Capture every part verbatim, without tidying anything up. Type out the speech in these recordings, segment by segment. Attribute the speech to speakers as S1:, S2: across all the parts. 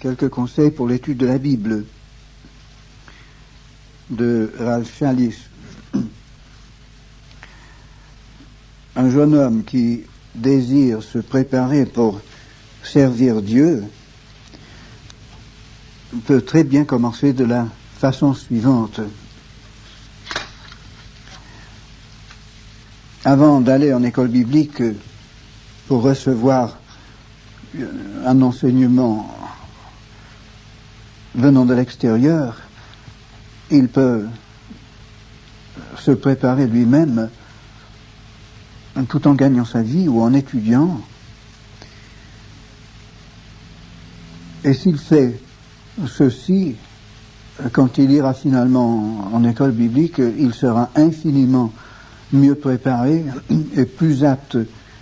S1: quelques conseils pour l'étude de la Bible de Ralph Challis. Un jeune homme qui désire se préparer pour servir Dieu peut très bien commencer de la façon suivante. Avant d'aller en école biblique pour recevoir un enseignement venant de l'extérieur, il peut se préparer lui-même tout en gagnant sa vie ou en étudiant. Et s'il fait ceci, quand il ira finalement en école biblique, il sera infiniment mieux préparé et plus apte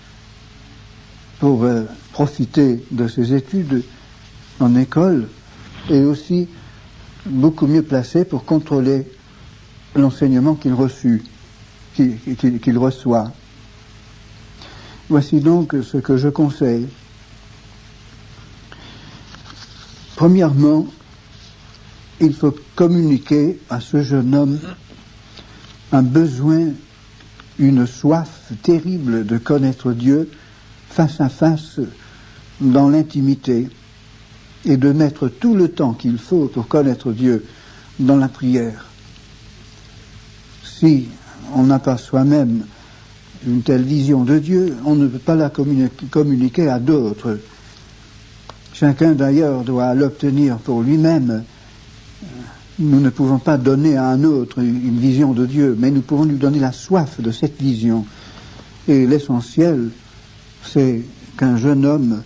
S1: pour euh, profiter de ses études en école, et aussi beaucoup mieux placé pour contrôler l'enseignement qu'il reçut, qu'il, qu'il, qu'il reçoit. Voici donc ce que je conseille. Premièrement, il faut communiquer à ce jeune homme un besoin, une soif terrible de connaître Dieu face à face dans l'intimité, et de mettre tout le temps qu'il faut pour connaître Dieu dans la prière. Si on n'a pas soi-même une telle vision de Dieu, on ne peut pas la communiquer, communiquer à d'autres. Chacun d'ailleurs doit l'obtenir pour lui-même. Nous ne pouvons pas donner à un autre une vision de Dieu, mais nous pouvons lui donner la soif de cette vision. Et l'essentiel, c'est qu'un jeune homme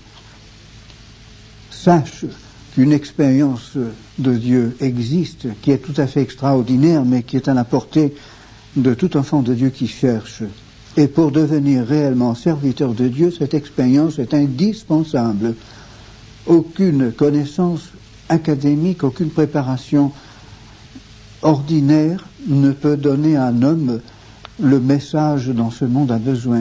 S1: sache qu'une expérience de Dieu existe, qui est tout à fait extraordinaire, mais qui est à la portée de tout enfant de Dieu qui cherche. Et pour devenir réellement serviteur de Dieu, cette expérience est indispensable. Aucune connaissance académique, aucune préparation ordinaire ne peut donner à un homme le message dont ce monde a besoin.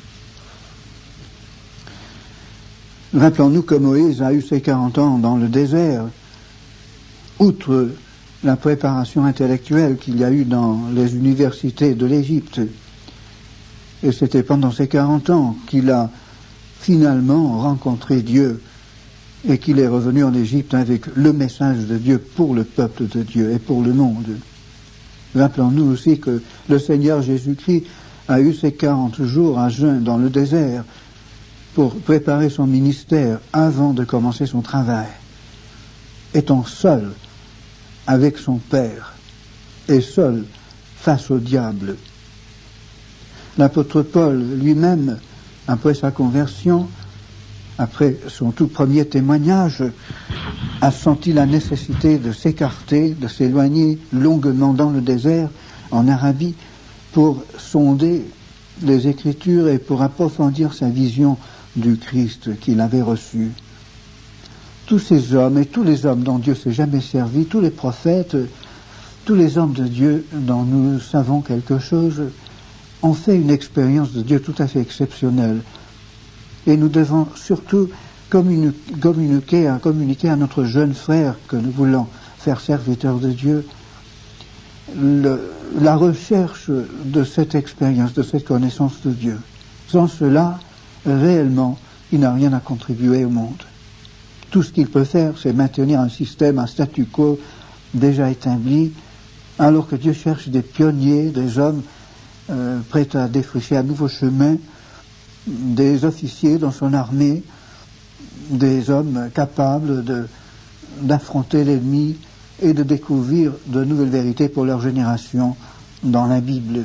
S1: Rappelons-nous que Moïse a eu ses quarante ans dans le désert. Outre la préparation intellectuelle qu'il y a eu dans les universités de l'Égypte, et c'était pendant ces quarante ans qu'il a finalement rencontré Dieu et qu'il est revenu en Égypte avec le message de Dieu pour le peuple de Dieu et pour le monde. Rappelons-nous aussi que le Seigneur Jésus-Christ a eu ses quarante jours à jeûne dans le désert pour préparer son ministère avant de commencer son travail, étant seul avec son Père et seul face au diable. L'apôtre Paul lui-même, après sa conversion, après son tout premier témoignage, a senti la nécessité de s'écarter, de s'éloigner longuement dans le désert, en Arabie, pour sonder les Écritures et pour approfondir sa vision du Christ qu'il avait reçu. Tous ces hommes et tous les hommes dont Dieu s'est jamais servi, tous les prophètes, tous les hommes de Dieu dont nous savons quelque chose, ont fait une expérience de Dieu tout à fait exceptionnelle. Et nous devons surtout communiquer à, communiquer à notre jeune frère que nous voulons faire serviteur de Dieu le, la recherche de cette expérience, de cette connaissance de Dieu. Sans cela, réellement, il n'a rien à contribuer au monde. Tout ce qu'il peut faire, c'est maintenir un système, un statu quo déjà établi, alors que Dieu cherche des pionniers, des hommes euh, prêts à défricher un nouveau chemin, des officiers dans son armée, des hommes capables de, d'affronter l'ennemi et de découvrir de nouvelles vérités pour leur génération dans la Bible.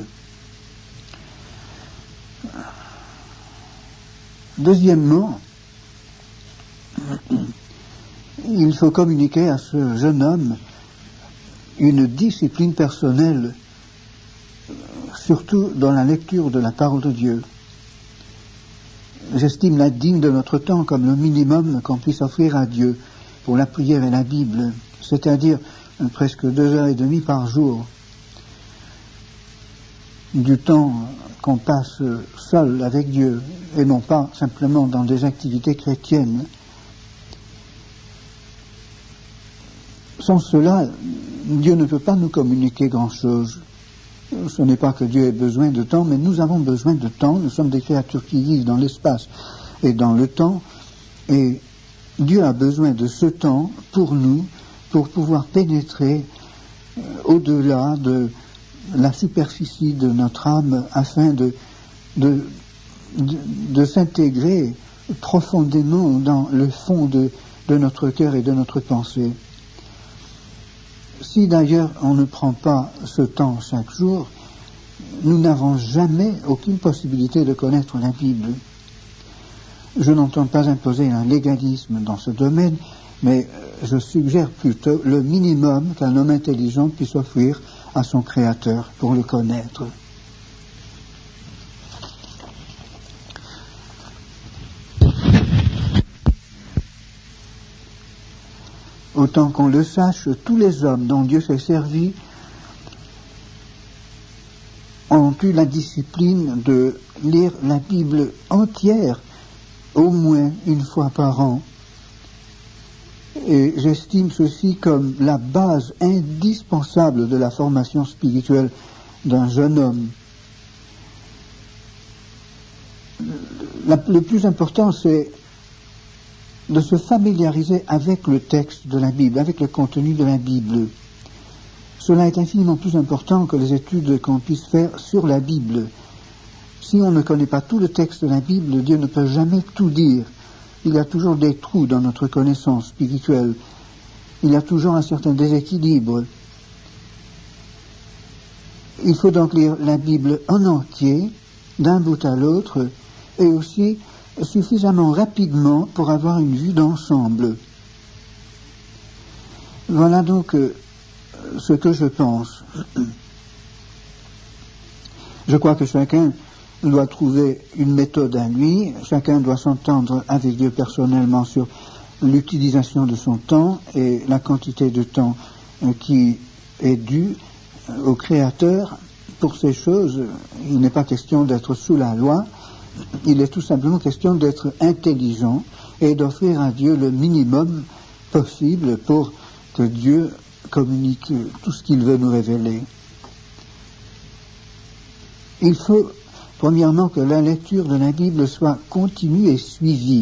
S1: Deuxièmement, il faut communiquer à ce jeune homme une discipline personnelle, surtout dans la lecture de la parole de Dieu. J'estime la digne de notre temps comme le minimum qu'on puisse offrir à Dieu pour la prière et la Bible, c'est-à-dire presque deux heures et demie par jour, du temps qu'on passe seul avec Dieu et non pas simplement dans des activités chrétiennes. sans cela, Dieu ne peut pas nous communiquer grand-chose. Ce n'est pas que Dieu ait besoin de temps, mais nous avons besoin de temps. Nous sommes des créatures qui vivent dans l'espace et dans le temps. Et Dieu a besoin de ce temps pour nous, pour pouvoir pénétrer euh, au-delà de la superficie de notre âme, afin de, de, de, de s'intégrer profondément dans le fond de, de notre cœur et de notre pensée. Si d'ailleurs on ne prend pas ce temps chaque jour, nous n'avons jamais aucune possibilité de connaître la Bible. Je n'entends pas imposer un légalisme dans ce domaine, mais je suggère plutôt le minimum qu'un homme intelligent puisse offrir à son Créateur pour le connaître. Autant qu'on le sache, tous les hommes dont Dieu s'est servi ont eu la discipline de lire la Bible entière au moins une fois par an. Et j'estime ceci comme la base indispensable de la formation spirituelle d'un jeune homme. La, le plus important, c'est de se familiariser avec le texte de la Bible, avec le contenu de la Bible. Cela est infiniment plus important que les études qu'on puisse faire sur la Bible. Si on ne connaît pas tout le texte de la Bible, Dieu ne peut jamais tout dire. Il y a toujours des trous dans notre connaissance spirituelle. Il y a toujours un certain déséquilibre. Il faut donc lire la Bible en entier, d'un bout à l'autre, et aussi suffisamment rapidement pour avoir une vue d'ensemble. Voilà donc euh, ce que je pense. Je crois que chacun doit trouver une méthode à lui, chacun doit s'entendre avec Dieu personnellement sur l'utilisation de son temps et la quantité de temps euh, qui est due euh, au Créateur. Pour ces choses, il n'est pas question d'être sous la loi, il est tout simplement question d'être intelligent et d'offrir à Dieu le minimum possible pour que Dieu communique tout ce qu'il veut nous révéler. Il faut, premièrement, que la lecture de la Bible soit continue et suivie.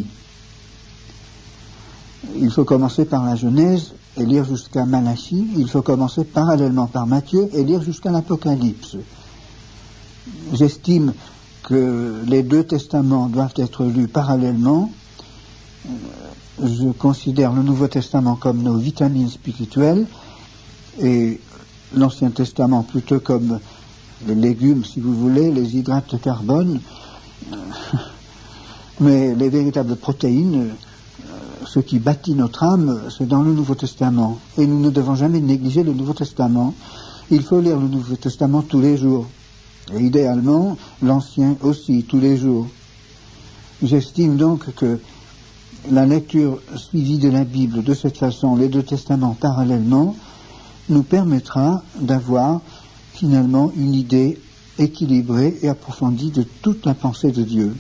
S1: Il faut commencer par la Genèse et lire jusqu'à Malachie. Il faut commencer parallèlement par Matthieu et lire jusqu'à l'Apocalypse. J'estime que les deux testaments doivent être lus parallèlement. Je considère le Nouveau Testament comme nos vitamines spirituelles et l'Ancien Testament plutôt comme les légumes, si vous voulez, les hydrates de carbone. Mais les véritables protéines, ce qui bâtit notre âme, c'est dans le Nouveau Testament. Et nous ne devons jamais négliger le Nouveau Testament. Il faut lire le Nouveau Testament tous les jours. Et idéalement, l'Ancien aussi, tous les jours. J'estime donc que la lecture suivie de la Bible de cette façon, les deux testaments parallèlement, nous permettra d'avoir finalement une idée équilibrée et approfondie de toute la pensée de Dieu.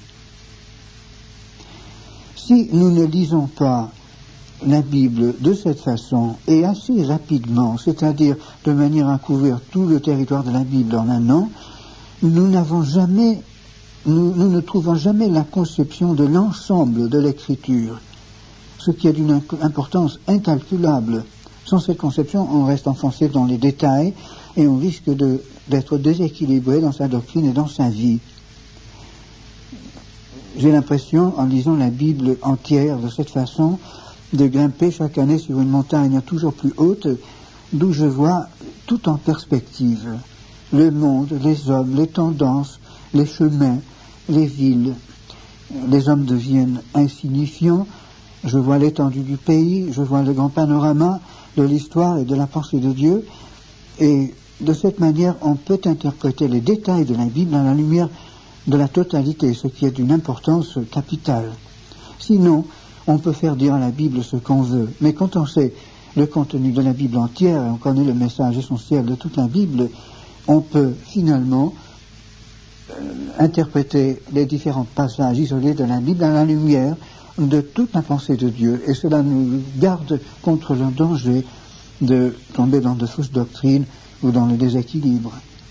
S1: Si nous ne lisons pas la Bible de cette façon et assez rapidement, c'est-à-dire de manière à couvrir tout le territoire de la Bible en un an, nous n'avons jamais, nous, nous ne trouvons jamais la conception de l'ensemble de l'écriture, ce qui est d'une importance incalculable. Sans cette conception, on reste enfoncé dans les détails et on risque de, d'être déséquilibré dans sa doctrine et dans sa vie. J'ai l'impression, en lisant la Bible entière de cette façon, de grimper chaque année sur une montagne toujours plus haute, d'où je vois tout en perspective. Le monde, les hommes, les tendances, les chemins, les villes. Les hommes deviennent insignifiants. Je vois l'étendue du pays, je vois le grand panorama de l'histoire et de la pensée de Dieu. Et de cette manière, on peut interpréter les détails de la Bible à la lumière de la totalité, ce qui est d'une importance capitale. Sinon, on peut faire dire à la Bible ce qu'on veut. Mais quand on sait le contenu de la Bible entière, et on connaît le message essentiel de toute la Bible, on peut finalement euh, interpréter les différents passages isolés de la Bible à la lumière de toute la pensée de Dieu. Et cela nous garde contre le danger de tomber dans de fausses doctrines ou dans le déséquilibre.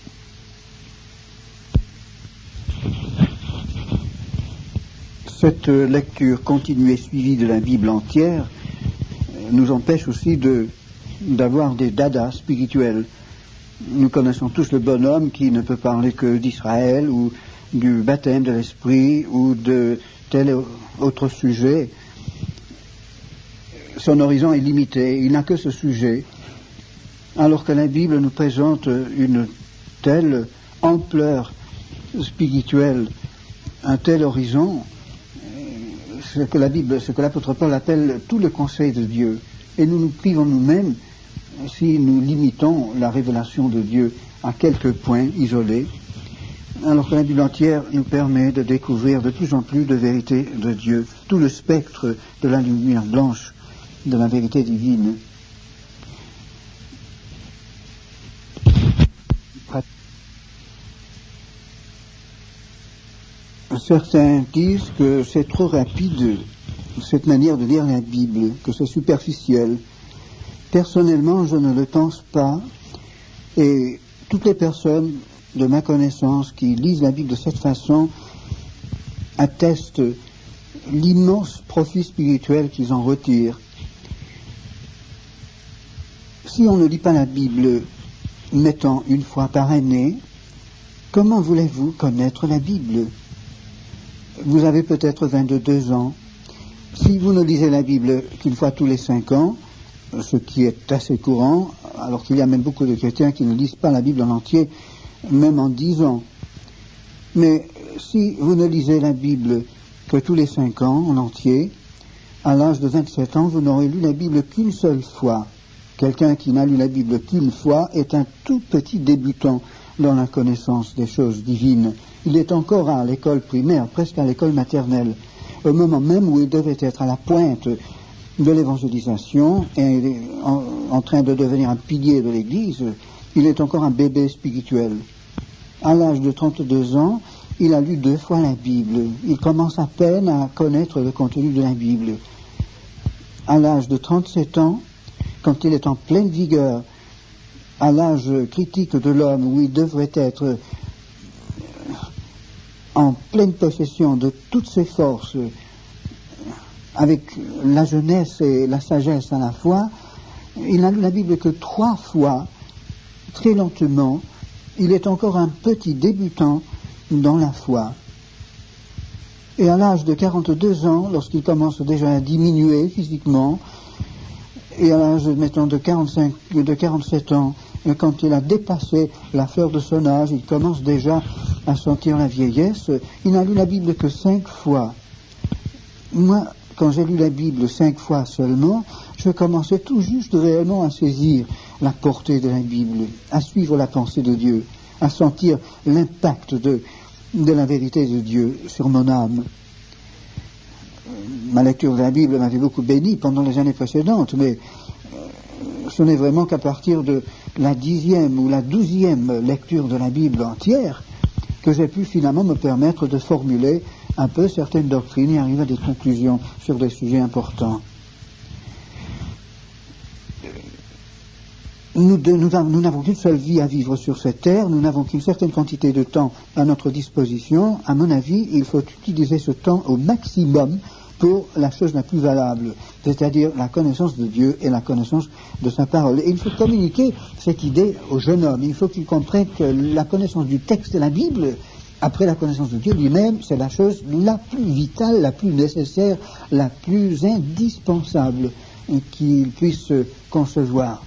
S1: Cette lecture continue et suivie de la Bible entière nous empêche aussi de, d'avoir des dadas spirituels. Nous connaissons tous le bonhomme qui ne peut parler que d'Israël ou du baptême de l'esprit ou de tel autre sujet. Son horizon est limité, il n'a que ce sujet, alors que la Bible nous présente une telle ampleur spirituelle, un tel horizon, ce que la Bible, ce que l'apôtre Paul appelle tout le conseil de Dieu. Et nous nous privons nous-mêmes si nous limitons la révélation de Dieu à quelques points isolés, alors que la Bible entière nous permet de découvrir de plus en plus de vérités de Dieu, tout le spectre de la lumière blanche de la vérité divine. Certains disent que c'est trop rapide, cette manière de lire la Bible, que c'est superficiel. Personnellement, je ne le pense pas, et toutes les personnes de ma connaissance qui lisent la Bible de cette façon attestent l'immense profit spirituel qu'ils en retirent. Si on ne lit pas la Bible, mettons une fois par année, comment voulez-vous connaître la Bible ? Vous avez peut-être vingt-deux ans. Si vous ne lisez la Bible qu'une fois tous les cinq ans, ce qui est assez courant, alors qu'il y a même beaucoup de chrétiens qui ne lisent pas la Bible en entier, même en dix ans. Mais si vous ne lisez la Bible que tous les cinq ans en entier, à l'âge de vingt-sept ans, vous n'aurez lu la Bible qu'une seule fois. Quelqu'un qui n'a lu la Bible qu'une fois est un tout petit débutant dans la connaissance des choses divines. Il est encore à l'école primaire, presque à l'école maternelle, au moment même où il devait être à la pointe de l'évangélisation et en, en train de devenir un pilier de l'Église. Il est encore un bébé spirituel. À l'âge de trente-deux ans, il a lu deux fois la Bible. Il commence à peine à connaître le contenu de la Bible. À l'âge de trente-sept ans, quand il est en pleine vigueur, à l'âge critique de l'homme où il devrait être en pleine possession de toutes ses forces, avec la jeunesse et la sagesse à la fois, il n'a lu la Bible que trois fois, très lentement. Il est encore un petit débutant dans la foi. Et à l'âge de quarante-deux ans, lorsqu'il commence déjà à diminuer physiquement, et à l'âge, mettons, de quarante-cinq, de quarante-sept ans, quand il a dépassé la fleur de son âge, il commence déjà à sentir la vieillesse, il n'a lu la Bible que cinq fois. Moi, quand j'ai lu la Bible cinq fois seulement, je commençais tout juste réellement à saisir la portée de la Bible, à suivre la pensée de Dieu, à sentir l'impact de, de la vérité de Dieu sur mon âme. Ma lecture de la Bible m'avait beaucoup béni pendant les années précédentes, mais ce n'est vraiment qu'à partir de la dixième ou la douzième lecture de la Bible entière que j'ai pu finalement me permettre de formuler un peu certaines doctrines et arriver à des conclusions sur des sujets importants. Nous, de, nous, nous n'avons qu'une seule vie à vivre sur cette terre, nous n'avons qu'une certaine quantité de temps à notre disposition. À mon avis, il faut utiliser ce temps au maximum pour la chose la plus valable, c'est-à-dire la connaissance de Dieu et la connaissance de sa parole. Et il faut communiquer cette idée au jeune homme. Il faut qu'il comprenne que la connaissance du texte de la Bible, après la connaissance de Dieu lui-même, c'est la chose la plus vitale, la plus nécessaire, la plus indispensable qu'il puisse concevoir.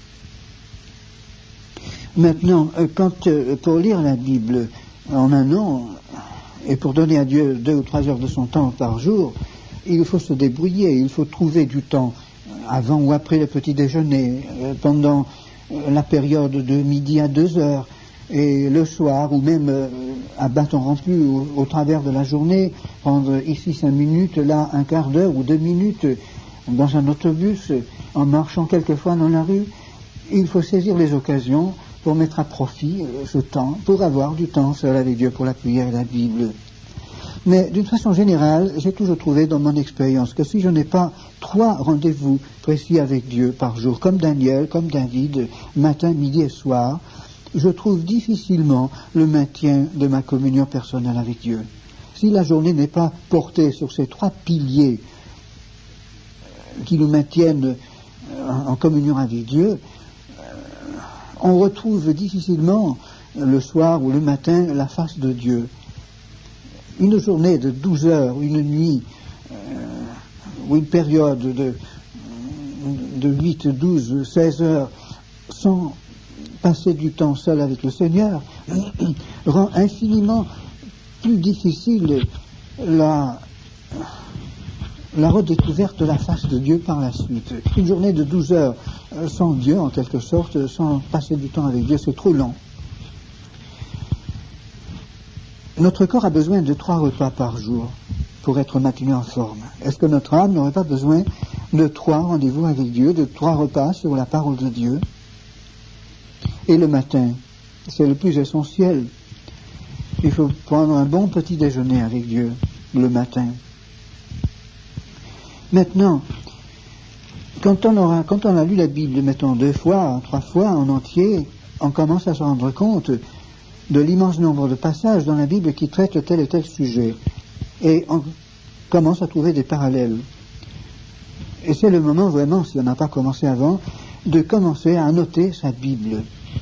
S1: Maintenant, quand, pour lire la Bible en un an, et pour donner à Dieu deux ou trois heures de son temps par jour, il faut se débrouiller, il faut trouver du temps avant ou après le petit déjeuner, pendant la période de midi à deux heures, et le soir, ou même à bâton rompu au, au travers de la journée, prendre ici cinq minutes, là un quart d'heure ou deux minutes, dans un autobus, en marchant quelquefois dans la rue. Il faut saisir les occasions pour mettre à profit ce temps, pour avoir du temps seul avec Dieu pour la prière et la Bible. Mais d'une façon générale, j'ai toujours trouvé dans mon expérience que si je n'ai pas trois rendez-vous précis avec Dieu par jour, comme Daniel, comme David, matin, midi et soir, je trouve difficilement le maintien de ma communion personnelle avec Dieu. Si la journée n'est pas portée sur ces trois piliers qui nous maintiennent en communion avec Dieu, on retrouve difficilement le soir ou le matin la face de Dieu. Une journée de douze heures, une nuit, euh, ou une période de, de huit, douze, seize heures, sans passer du temps seul avec le Seigneur, rend infiniment plus difficile la, la redécouverte de la face de Dieu par la suite. Une journée de douze heures sans Dieu, en quelque sorte, sans passer du temps avec Dieu, c'est trop long. Notre corps a besoin de trois repas par jour pour être maintenu en forme. Est-ce que notre âme n'aurait pas besoin de trois rendez-vous avec Dieu, de trois repas sur la parole de Dieu? Et le matin, c'est le plus essentiel. Il faut prendre un bon petit déjeuner avec Dieu le matin. Maintenant, quand on, aura, quand on a lu la Bible, mettons deux fois, trois fois en entier, on commence à se rendre compte de l'immense nombre de passages dans la Bible qui traitent tel et tel sujet. Et on commence à trouver des parallèles. Et c'est le moment vraiment, si on n'a pas commencé avant, de commencer à annoter sa Bible.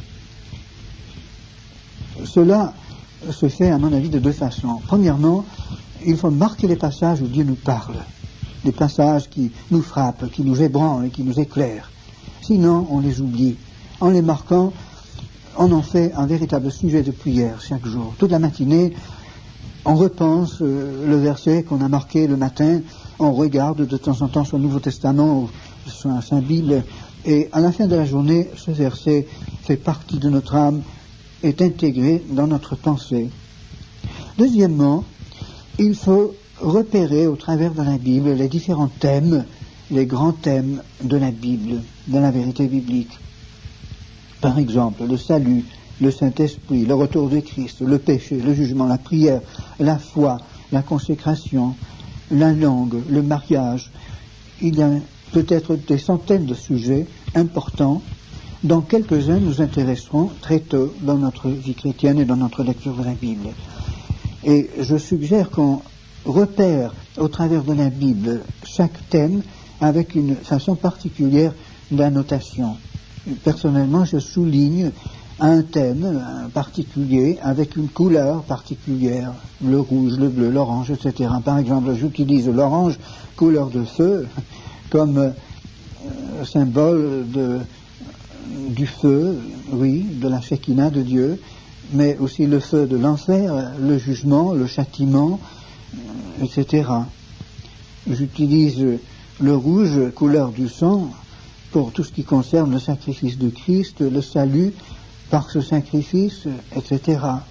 S1: Cela se fait, à mon avis, de deux façons. Premièrement, il faut marquer les passages où Dieu nous parle. Des passages qui nous frappent, qui nous ébranlent et qui nous éclairent. Sinon, on les oublie. En les marquant, on en fait un véritable sujet de prière chaque jour. Toute la matinée, on repense euh, le verset qu'on a marqué le matin, on regarde de temps en temps son Nouveau Testament ou son Saint Bible, et à la fin de la journée, ce verset fait partie de notre âme, est intégré dans notre pensée. Deuxièmement, il faut repérer au travers de la Bible les différents thèmes, les grands thèmes de la Bible, de la vérité biblique. Par exemple, le salut, le Saint-Esprit, le retour de Christ, le péché, le jugement, la prière, la foi, la consécration, la langue, le mariage. Il y a peut-être des centaines de sujets importants dont quelques-uns nous intéresseront très tôt dans notre vie chrétienne et dans notre lecture de la Bible. Et je suggère qu'on repère au travers de la Bible chaque thème avec une façon particulière d'annotation. Personnellement, je souligne un thème un particulier avec une couleur particulière, le rouge, le bleu, l'orange, et cetera. Par exemple, j'utilise l'orange, couleur de feu, comme euh, symbole de, du feu, oui, de la Shekinah de Dieu, mais aussi le feu de l'enfer, le jugement, le châtiment, et cetera. J'utilise le rouge, couleur du sang, pour tout ce qui concerne le sacrifice de Christ, le salut par ce sacrifice, et cetera.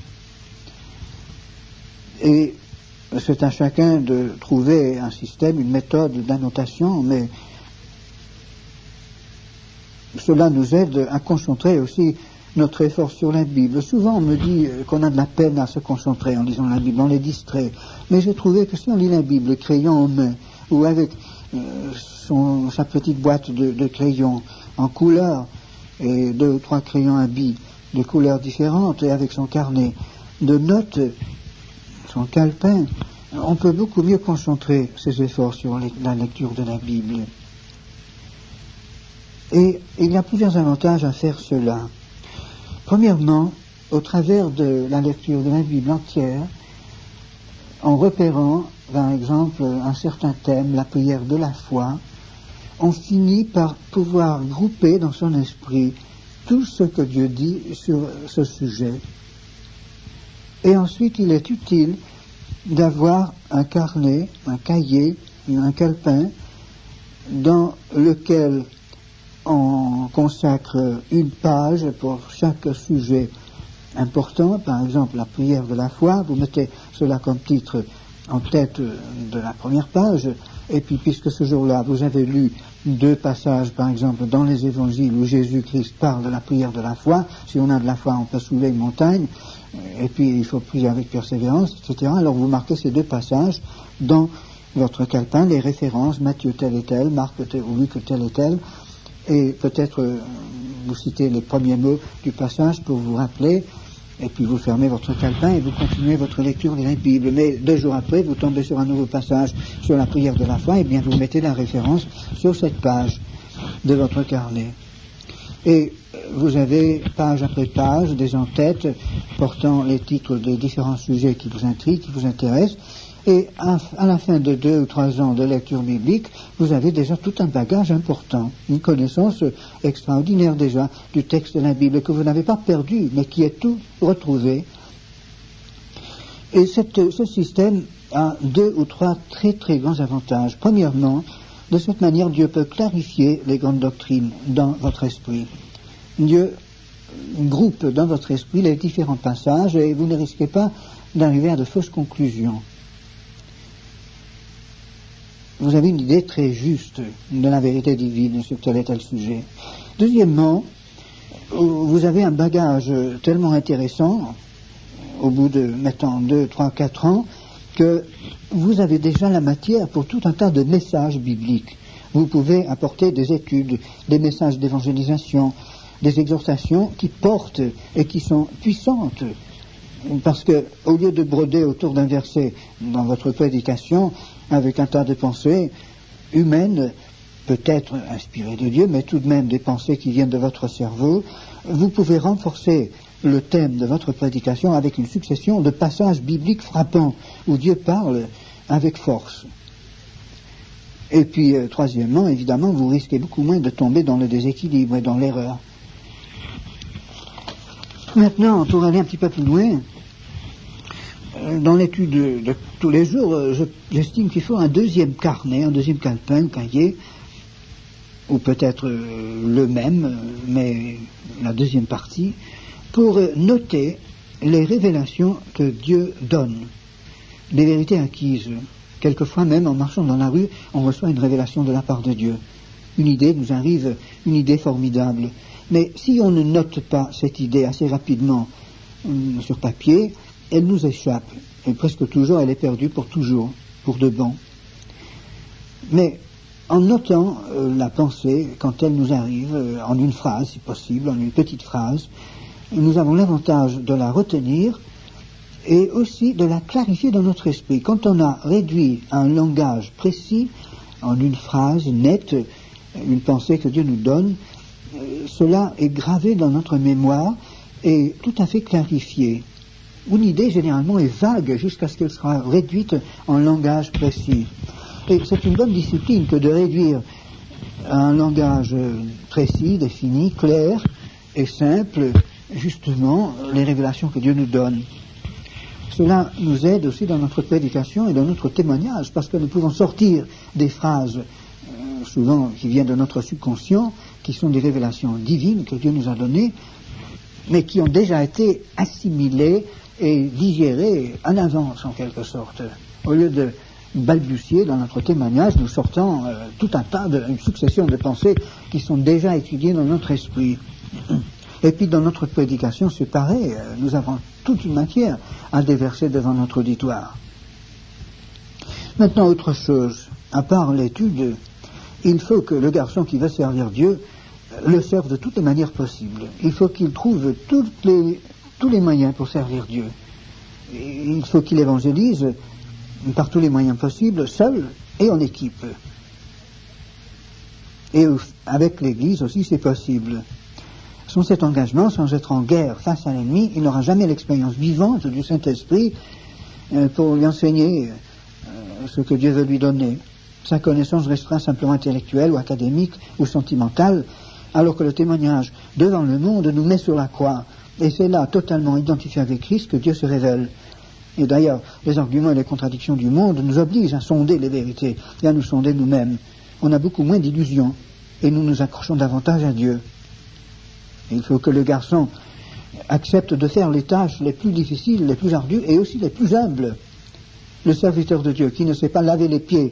S1: Et c'est à chacun de trouver un système, une méthode d'annotation, mais cela nous aide à concentrer aussi notre effort sur la Bible. Souvent on me dit qu'on a de la peine à se concentrer en lisant la Bible, on les distrait. Mais j'ai trouvé que si on lit la Bible, crayon en main, ou avec euh, son, sa petite boîte de, de crayons en couleur, et deux ou trois crayons à billes de couleurs différentes, et avec son carnet de notes, son calepin, on peut beaucoup mieux concentrer ses efforts sur les, la lecture de la Bible. Et il y a plusieurs avantages à faire cela. Premièrement, au travers de la lecture de la Bible entière, en repérant, par exemple, un certain thème, la prière de la foi, on finit par pouvoir grouper dans son esprit tout ce que Dieu dit sur ce sujet. Et ensuite, il est utile d'avoir un carnet, un cahier, un calepin, dans lequel on consacre une page pour chaque sujet important. Par exemple, la prière de la foi, vous mettez cela comme titre en tête de la première page, Et puis, puisque ce jour-là, vous avez lu deux passages, par exemple, dans les évangiles où Jésus-Christ parle de la prière de la foi, si on a de la foi, on peut soulever une montagne, et puis il faut prier avec persévérance, et cetera. Alors vous marquez ces deux passages dans votre calepin, les références, Matthieu tel et tel, Marc tel ou Luc tel et tel, et peut-être euh, vous citez les premiers mots du passage pour vous rappeler, et puis vous fermez votre calepin et vous continuez votre lecture de la Bible. Mais deux jours après, vous tombez sur un nouveau passage sur la prière de la foi, et bien vous mettez la référence sur cette page de votre carnet. Et vous avez, page après page, des en-têtes portant les titres des différents sujets qui vous intriguent, qui vous intéressent. Et à, à la fin de deux ou trois ans de lecture biblique, vous avez déjà tout un bagage important, une connaissance extraordinaire déjà du texte de la Bible que vous n'avez pas perdu, mais qui est tout retrouvé. Et cette, ce système a deux ou trois très très grands avantages. Premièrement, de cette manière, Dieu peut clarifier les grandes doctrines dans votre esprit. Dieu groupe dans votre esprit les différents passages et vous ne risquez pas d'arriver à de fausses conclusions. Vous avez une idée très juste de la vérité divine sur tel et tel sujet. Deuxièmement, vous avez un bagage tellement intéressant, au bout de, mettons, deux, trois, quatre ans, que vous avez déjà la matière pour tout un tas de messages bibliques. Vous pouvez apporter des études, des messages d'évangélisation, des exhortations qui portent et qui sont puissantes. Parce que, au lieu de broder autour d'un verset dans votre prédication, avec un tas de pensées humaines, peut-être inspirées de Dieu, mais tout de même des pensées qui viennent de votre cerveau, vous pouvez renforcer le thème de votre prédication avec une succession de passages bibliques frappants, où Dieu parle avec force. Et puis, euh, troisièmement, évidemment, vous risquez beaucoup moins de tomber dans le déséquilibre et dans l'erreur. Maintenant, pour aller un petit peu plus loin, dans l'étude de, de tous les jours, je, j'estime qu'il faut un deuxième carnet, un deuxième calepin, un cahier, ou peut-être euh, le même, mais la deuxième partie, pour noter les révélations que Dieu donne, les vérités acquises. Quelquefois même, en marchant dans la rue, on reçoit une révélation de la part de Dieu. Une idée nous arrive, une idée formidable. Mais si on ne note pas cette idée assez rapidement euh, sur papier, elle nous échappe. Et presque toujours, elle est perdue pour toujours, pour de bon. Mais en notant euh, la pensée, quand elle nous arrive, euh, en une phrase, si possible, en une petite phrase, nous avons l'avantage de la retenir et aussi de la clarifier dans notre esprit. Quand on a réduit à un langage précis, en une phrase nette, une pensée que Dieu nous donne, euh, cela est gravé dans notre mémoire et tout à fait clarifié. Une idée, généralement, est vague jusqu'à ce qu'elle sera réduite en langage précis. Et c'est une bonne discipline que de réduire à un langage précis, défini, clair et simple, justement, les révélations que Dieu nous donne. Cela nous aide aussi dans notre prédication et dans notre témoignage, parce que nous pouvons sortir des phrases, euh, souvent qui viennent de notre subconscient, qui sont des révélations divines que Dieu nous a données, mais qui ont déjà été assimilées et digérées en avance, en quelque sorte. Au lieu de balbutier dans notre témoignage, nous sortons euh, tout un tas, de, une succession de pensées qui sont déjà étudiées dans notre esprit. Et puis dans notre prédication, c'est pareil, euh, nous avons toute une matière à déverser devant notre auditoire. Maintenant, autre chose, à part l'étude, il faut que le garçon qui veut servir Dieu le serve de toutes les manières possibles. Il faut qu'il trouve toutes les, tous les moyens pour servir Dieu. Il faut qu'il évangélise par tous les moyens possibles, seul et en équipe. Et avec l'Église aussi, c'est possible. Sans cet engagement, sans être en guerre face à l'ennemi, il n'aura jamais l'expérience vivante du Saint-Esprit pour lui enseigner ce que Dieu veut lui donner. Sa connaissance restera simplement intellectuelle ou académique ou sentimentale, alors que le témoignage devant le monde nous met sur la croix. Et c'est là, totalement identifié avec Christ, que Dieu se révèle. Et d'ailleurs, les arguments et les contradictions du monde nous obligent à sonder les vérités et à nous sonder nous-mêmes. On a beaucoup moins d'illusions et nous nous accrochons davantage à Dieu. Et il faut que le garçon accepte de faire les tâches les plus difficiles, les plus ardues et aussi les plus humbles. Le serviteur de Dieu qui ne sait pas laver les pieds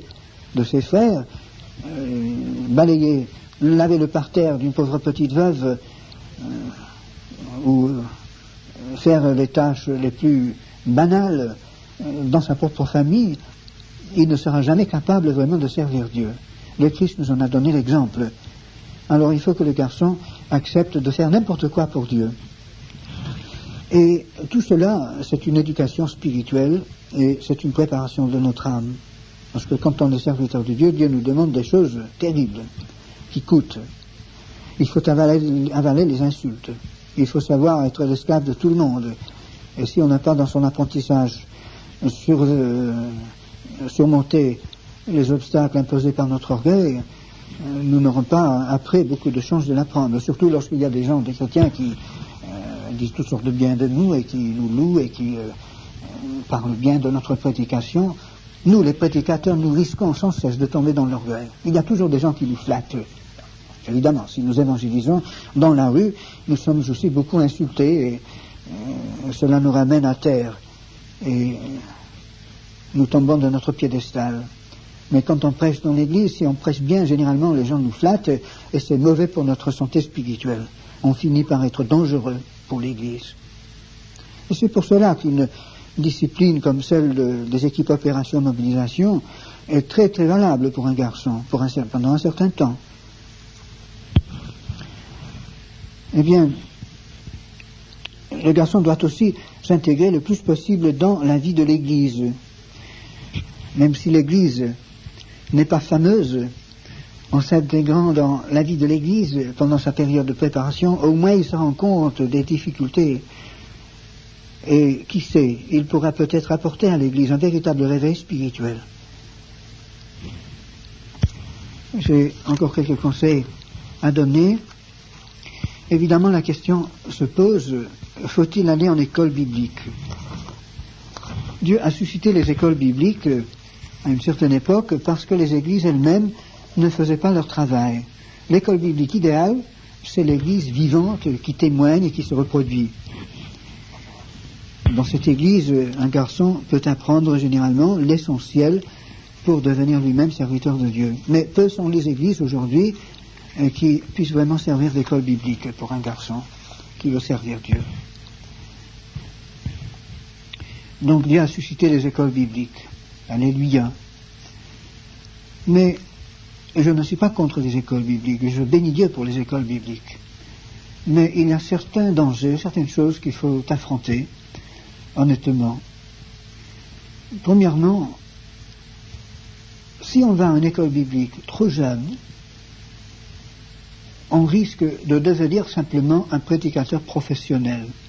S1: de ses frères, euh, balayer, laver le parterre d'une pauvre petite veuve, euh, ou euh, faire les tâches les plus banales euh, dans sa propre famille, il ne sera jamais capable vraiment de servir Dieu. Le Christ nous en a donné l'exemple. Alors il faut que le garçon accepte de faire n'importe quoi pour Dieu. Et tout cela, c'est une éducation spirituelle et c'est une préparation de notre âme. Parce que quand on est serviteur de Dieu, Dieu nous demande des choses terribles, qui coûtent. Il faut avaler, avaler les insultes. Il faut savoir être l'esclave de tout le monde. Et si on n'a pas dans son apprentissage sur, euh, surmonté les obstacles imposés par notre orgueil, euh, nous n'aurons pas après beaucoup de chances de l'apprendre. Surtout lorsqu'il y a des gens, des chrétiens qui euh, disent toutes sortes de bien de nous et qui nous louent et qui euh, parlent bien de notre prédication. Nous, les prédicateurs, nous risquons sans cesse de tomber dans l'orgueil. Il y a toujours des gens qui nous flattent. Évidemment, si nous évangélisons dans la rue, nous sommes aussi beaucoup insultés et euh, cela nous ramène à terre et nous tombons de notre piédestal. Mais quand on prêche dans l'église, si on prêche bien, généralement les gens nous flattent et c'est mauvais pour notre santé spirituelle. On finit par être dangereux pour l'église. Et c'est pour cela qu'une discipline comme celle de, des équipes opération mobilisation est très très valable pour un garçon pour un, pendant un certain temps. Eh bien, le garçon doit aussi s'intégrer le plus possible dans la vie de l'Église. Même si l'Église n'est pas fameuse, en s'intégrant dans la vie de l'Église pendant sa période de préparation, au moins il se rend compte des difficultés. Et qui sait, il pourra peut-être apporter à l'Église un véritable réveil spirituel. J'ai encore quelques conseils à donner. Évidemment, la question se pose, faut-il aller en école biblique? Dieu a suscité les écoles bibliques à une certaine époque parce que les églises elles-mêmes ne faisaient pas leur travail. L'école biblique idéale, c'est l'église vivante qui témoigne et qui se reproduit. Dans cette église, un garçon peut apprendre généralement l'essentiel pour devenir lui-même serviteur de Dieu. Mais peu sont les églises aujourd'hui qui puissent vraiment servir d'école biblique pour un garçon qui veut servir Dieu. Donc Dieu a suscité les écoles bibliques. Alléluia. Mais je ne suis pas contre les écoles bibliques, je bénis Dieu pour les écoles bibliques. Mais il y a certains dangers, certaines choses qu'il faut affronter, honnêtement. Premièrement, si on va à une école biblique trop jeune, on risque de devenir simplement un prédicateur professionnel.